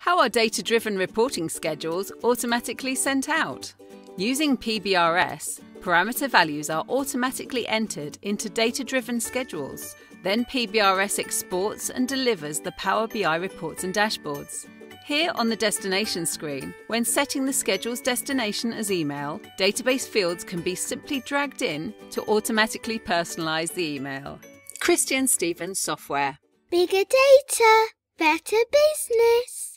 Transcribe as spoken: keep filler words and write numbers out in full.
How are data-driven reporting schedules automatically sent out? Using P B R S, parameter values are automatically entered into data-driven schedules. Then P B R S exports and delivers the Power B I reports and dashboards. Here on the destination screen, when setting the schedule's destination as email, database fields can be simply dragged in to automatically personalise the email. ChristianSteven software. Bigger data, better business.